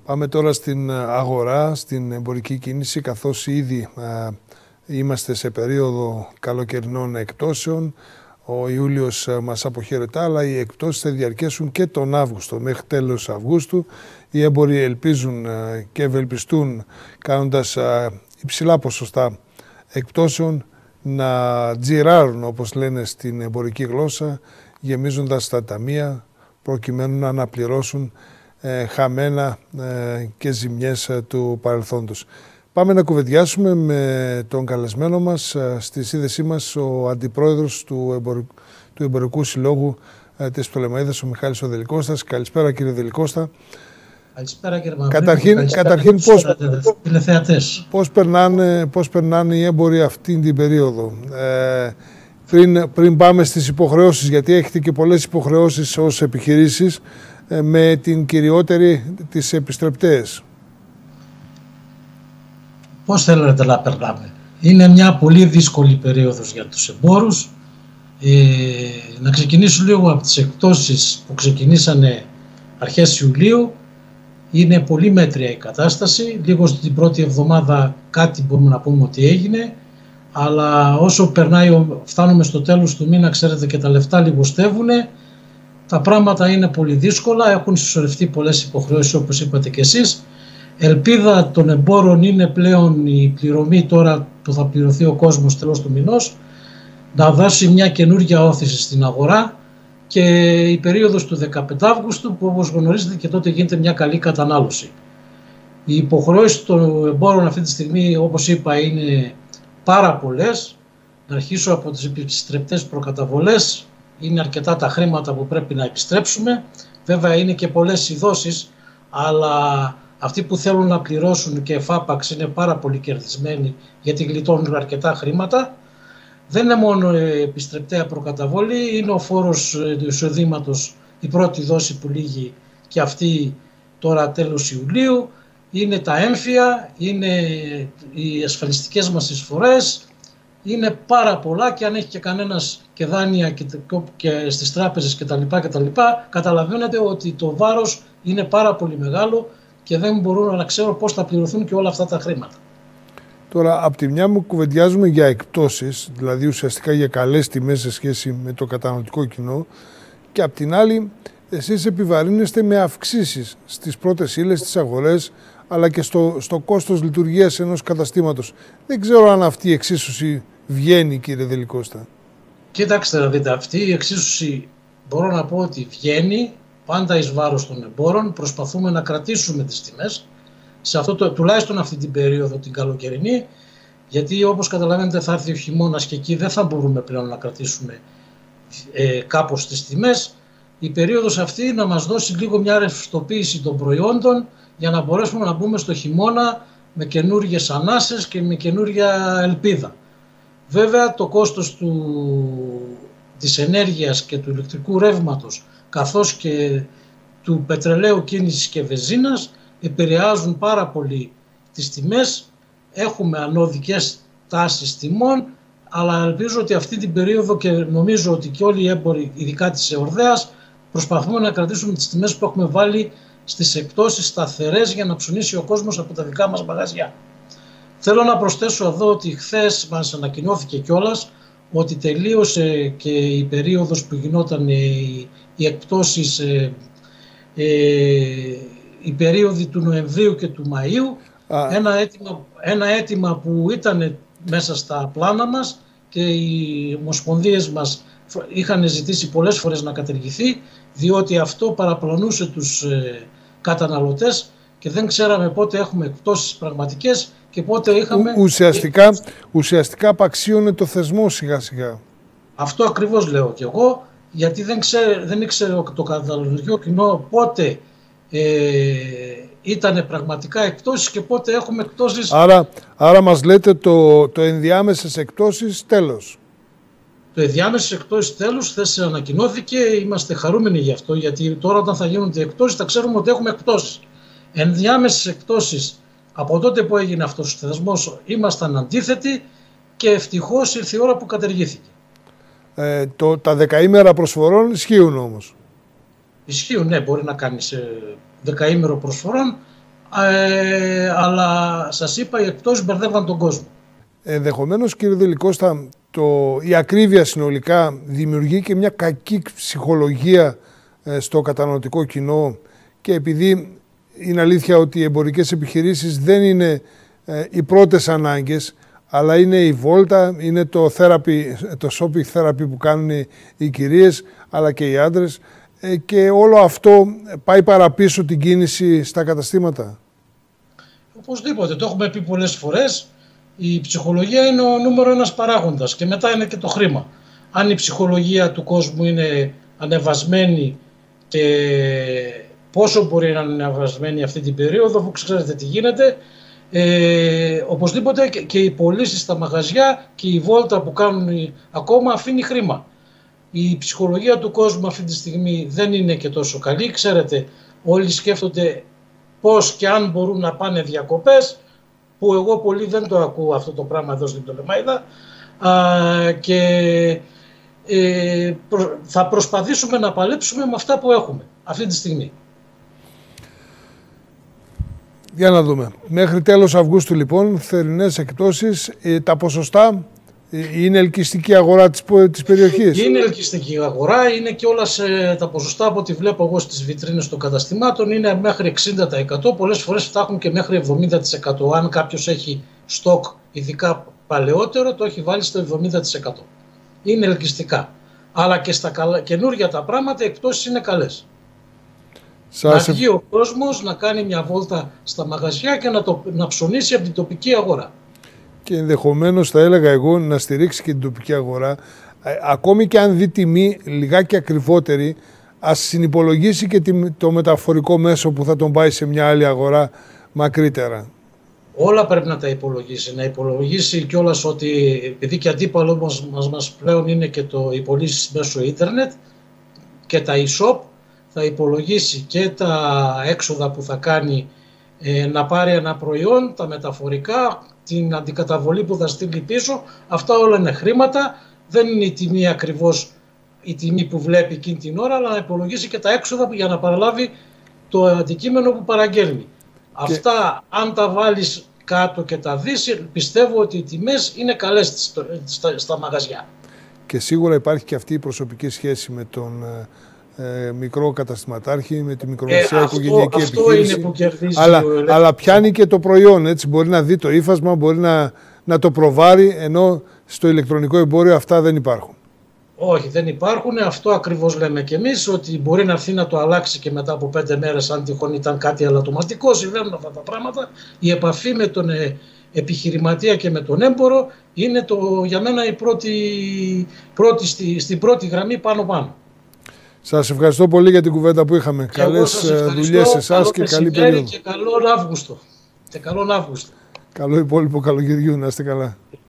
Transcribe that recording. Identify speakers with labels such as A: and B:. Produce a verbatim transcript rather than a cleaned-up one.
A: Πάμε τώρα στην αγορά, στην εμπορική κίνηση, καθώς ήδη α, είμαστε σε περίοδο καλοκαιρινών εκπτώσεων. Ο Ιούλιος μας αποχαιρετά, αλλά οι εκπτώσεις θα διαρκέσουν και τον Αύγουστο. Μέχρι τέλος Αυγούστου οι έμποροι ελπίζουν και ευελπιστούν, κάνοντας υψηλά ποσοστά εκπτώσεων, να τζιράρουν, όπως λένε στην εμπορική γλώσσα, γεμίζοντας τα ταμεία προκειμένου να αναπληρώσουν ε, χαμένα ε, και ζημιές ε, του παρελθόντος. Πάμε να κουβεντιάσουμε με τον καλεσμένο μας, ε, στη σύνδεσή μας, ο Αντιπρόεδρος του, Εμπορικού, του Εμπορικού Συλλόγου ε, της Πτολεμαΐδας, ο Μιχάλης ο Δελικώστας. Καλησπέρα, κύριε Δελικώστα.
B: Καλησπέρα, κύριε Μαυρίδη.
A: Καταρχήν,
B: Καλησπέρα,
A: καταρχήν πώς,
B: τηλεθεατές.
A: πώς, περνάνε, πώς περνάνε οι έμποροι αυτή την περίοδο. Ε, πριν, πριν πάμε στις υποχρεώσεις, γιατί έχετε και πολλές υποχρεώσεις ως επιχειρήσεις, ε, με την κυριότερη τις επιστρεπτές.
B: Πώς θέλετε να περνάμε. Είναι μια πολύ δύσκολη περίοδος για τους εμπόρους. Ε, να ξεκινήσω λίγο από τις εκπτώσεις που ξεκινήσανε αρχές Ιουλίου. Είναι πολύ μέτρια η κατάσταση. Λίγο στην πρώτη εβδομάδα κάτι μπορούμε να πούμε ότι έγινε. Αλλά όσο περνάει, φτάνουμε στο τέλος του μήνα, ξέρετε, και τα λεφτά λιγοστεύουν. Τα πράγματα είναι πολύ δύσκολα. Έχουν συσσωρευτεί πολλές υποχρεώσεις, όπως είπατε και εσείς. Ελπίδα των εμπόρων είναι πλέον η πληρωμή τώρα που θα πληρωθεί ο κόσμος τέλος του μηνός, να δώσει μια καινούργια όθηση στην αγορά, και η περίοδος του δεκαπέντε Αυγούστου, που όπως γνωρίζετε και τότε γίνεται μια καλή κατανάλωση. Οι υποχρεώσεις των εμπόρων αυτή τη στιγμή, όπως είπα, είναι πάρα πολλές. Να αρχίσω από τις επιστρεπτές προκαταβολές. Είναι αρκετά τα χρήματα που πρέπει να επιστρέψουμε. Βέβαια είναι και πολλές οι δόσεις, αλλά αυτοί που θέλουν να πληρώσουν και εφάπαξ είναι πάρα πολύ κερδισμένοι, γιατί γλιτώνουν αρκετά χρήματα. Δεν είναι μόνο η επιστρεπτέα προκαταβολή, είναι ο φόρος του εισοδήματος, η πρώτη δόση που λύγει και αυτή τώρα τέλος Ιουλίου, είναι τα έμφυα, είναι οι ασφαλιστικές μας εισφορές, είναι πάρα πολλά, και αν έχει και κανένας και δάνεια και, και στις τράπεζες κτλ, κτλ, καταλαβαίνετε ότι το βάρος είναι πάρα πολύ μεγάλο και δεν μπορούν να ξέρουν πώς θα πληρωθούν και όλα αυτά τα χρήματα.
A: Τώρα, από τη μια μου κουβεντιάζουμε για εκπτώσεις, δηλαδή ουσιαστικά για καλές τιμές σε σχέση με το καταναλωτικό κοινό, και από την άλλη εσείς επιβαρύνεστε με αυξήσεις στις πρώτες ύλες, στις αγορές, αλλά και στο, στο κόστος λειτουργίας ενός καταστήματος. Δεν ξέρω αν αυτή η εξίσωση βγαίνει, κύριε Δελικώστα.
B: Κοιτάξτε να δείτε, αυτή η εξίσωση μπορώ να πω ότι βγαίνει πάντα εις βάρος των εμπόρων. Προσπαθούμε να κρατήσουμε τις τιμές, σε αυτό το, τουλάχιστον αυτή την περίοδο την καλοκαιρινή, γιατί όπως καταλαβαίνετε θα έρθει ο χειμώνας και εκεί δεν θα μπορούμε πλέον να κρατήσουμε ε, κάπως τις τιμές. Η περίοδος αυτή να μας δώσει λίγο μια ρευστοποίηση των προϊόντων, για να μπορέσουμε να μπούμε στο χειμώνα με καινούργιες ανάσες και με καινούργια ελπίδα. Βέβαια το κόστος του, της ενέργειας και του ηλεκτρικού ρεύματος, καθώς και του πετρελαίου κίνησης και βενζίνας, επηρεάζουν πάρα πολύ τις τιμές. Έχουμε ανωδικές τάσεις τιμών, αλλά ελπίζω ότι αυτή την περίοδο, και νομίζω ότι και όλοι οι έμποροι, ειδικά της εορδέας, προσπαθούμε να κρατήσουμε τις τιμές που έχουμε βάλει στις εκπτώσεις σταθερές, για να ψωνίσει ο κόσμος από τα δικά μας μαγαζιά. Θέλω να προσθέσω εδώ ότι χθες μας ανακοινώθηκε κιόλας ότι τελείωσε και η περίοδος που γινόταν οι, οι εκπτώσεις, ε, ε, η περίοδη του Νοεμβρίου και του Μαΐου, ένα αίτημα, ένα αίτημα που ήταν μέσα στα πλάνα μας και οι ομοσπονδίες μας είχαν ζητήσει πολλές φορές να καταργηθεί, διότι αυτό παραπλανούσε τους ε, καταναλωτές και δεν ξέραμε πότε έχουμε εκπτώσεις πραγματικές και πότε είχαμε...
A: Ο, ουσιαστικά, ουσιαστικά απαξίωνε το θεσμό σιγά σιγά.
B: Αυτό ακριβώς λέω και εγώ, γιατί δεν, ξέρε, δεν ήξερε το καταναλωτικό κοινό πότε ε, ήταν πραγματικά εκπτώσεις και πότε έχουμε εκπτώσεις.
A: Άρα, άρα μας λέτε το, το ενδιάμεσες εκπτώσεις τέλος.
B: Το ενδιάμεσες εκπτώσεις τέλους χθες ανακοινώθηκε, είμαστε χαρούμενοι γι' αυτό, γιατί τώρα όταν θα γίνονται εκπτώσεις θα ξέρουμε ότι έχουμε εκπτώσεις. Ενδιάμεσες εκπτώσεις, από τότε που έγινε αυτός ο θεσμός ήμασταν αντίθετοι και ευτυχώς ήρθε η ώρα που καταργήθηκε.
A: Ε, το, τα δεκαήμερα προσφορών ισχύουν όμως.
B: Ισχύουν, ναι, μπορεί να κάνεις δεκαήμερο προσφορών, ε, αλλά σας είπα, οι εκπτώσεις μπερδεύαν τον κόσμο.
A: Ενδεχομένως, κύριε Δελικώστα, το, η ακρίβεια συνολικά δημιουργεί και μια κακή ψυχολογία ε, στο καταναλωτικό κοινό, και επειδή είναι αλήθεια ότι οι εμπορικές επιχειρήσεις δεν είναι ε, οι πρώτες ανάγκες, αλλά είναι η βόλτα, είναι το, therapy, το shopping therapy που κάνουν οι, οι κυρίες αλλά και οι άντρες, ε, και όλο αυτό πάει παραπίσω την κίνηση στα καταστήματα.
B: Οπωσδήποτε, το έχουμε πει πολλές φορές, η ψυχολογία είναι ο νούμερο ένας παράγοντας και μετά είναι και το χρήμα. Αν η ψυχολογία του κόσμου είναι ανεβασμένη, και πόσο μπορεί να είναι ανεβασμένη αυτή την περίοδο, που ξέρετε τι γίνεται, ε, οπωσδήποτε και οι πωλήσεις στα μαγαζιά και η βόλτα που κάνουν ακόμα αφήνει χρήμα. Η ψυχολογία του κόσμου αυτή τη στιγμή δεν είναι και τόσο καλή. Ξέρετε, όλοι σκέφτονται πώς και αν μπορούν να πάνε διακοπές, που εγώ πολύ δεν το ακούω αυτό το πράγμα εδώ στην Πτολεμαΐδα, α, και ε, προ, θα προσπαθήσουμε να παλέψουμε με αυτά που έχουμε αυτή τη στιγμή.
A: Για να δούμε. Μέχρι τέλος Αυγούστου λοιπόν, θερινές εκπτώσεις, ε, τα ποσοστά, ε, είναι ελκυστική αγορά της, της περιοχής.
B: Είναι ελκυστική αγορά, είναι και όλα σε, τα ποσοστά από ό,τι βλέπω εγώ στις βιτρίνες των καταστημάτων, είναι μέχρι εξήντα τοις εκατό, πολλές φορές φτάνουν και μέχρι εβδομήντα τοις εκατό. Αν κάποιος έχει στόκ ειδικά παλαιότερο, το έχει βάλει στο εβδομήντα τοις εκατό. Είναι ελκυστικά. Αλλά και στα καινούργια τα πράγματα οι εκπτώσεις είναι καλές. Σας... Να βγει ο κόσμος, να κάνει μια βόλτα στα μαγαζιά και να, το, να ψωνίσει από την τοπική αγορά.
A: Και ενδεχομένως, θα έλεγα εγώ, να στηρίξει και την τοπική αγορά. Ε, ακόμη και αν δει τιμή λιγάκι ακριβότερη, ας συνυπολογίσει και το μεταφορικό μέσο που θα τον πάει σε μια άλλη αγορά μακρύτερα.
B: Όλα πρέπει να τα υπολογίσει. Να υπολογίσει κιόλας ότι, επειδή και αντίπαλο μας, μας, μας πλέον είναι και το οι πωλήσεις μέσω ίντερνετ και τα e-shop, θα υπολογίσει και τα έξοδα που θα κάνει ε, να πάρει ένα προϊόν, τα μεταφορικά, την αντικαταβολή που θα στείλει πίσω. Αυτά όλα είναι χρήματα, δεν είναι η τιμή ακριβώς η τιμή που βλέπει εκείνη την ώρα, αλλά να υπολογίσει και τα έξοδα για να παραλάβει το αντικείμενο που παραγγέλνει. Και... αυτά, αν τα βάλεις κάτω και τα δεις, πιστεύω ότι οι τιμές είναι καλές στα, στα μαγαζιά.
A: Και σίγουρα υπάρχει και αυτή η προσωπική σχέση με τον ε, μικρό καταστηματάρχη, με τη μικρομεσαία ε, οικογενειακή
B: αυτό,
A: επιχείρηση.
B: Αυτό είναι που κερδίζει.
A: Αλλά, αλλά πιάνει και το προϊόν, έτσι, μπορεί να δει το ύφασμα, μπορεί να, να το προβάρει, ενώ στο ηλεκτρονικό εμπόριο αυτά δεν υπάρχουν.
B: Όχι, δεν υπάρχουν. Αυτό ακριβώς λέμε και εμείς, ότι μπορεί να έρθει να το αλλάξει και μετά από πέντε μέρες, αν τυχόν ήταν κάτι αλλατοματικό. Συμβαίνουν αυτά τα πράγματα. Η επαφή με τον ε, επιχειρηματία και με τον έμπορο είναι το, για μένα η πρώτη, πρώτη, στη, στην πρώτη γραμμή πάνω-πάνω.
A: Σας ευχαριστώ πολύ για την κουβέντα που είχαμε. Και καλές δουλειές σε εσάς και καλή περίοδο.
B: Και καλό Αύγουστο. Και καλό Αύγουστο.
A: Καλό υπόλοιπο καλοκαιριού, να είστε καλά.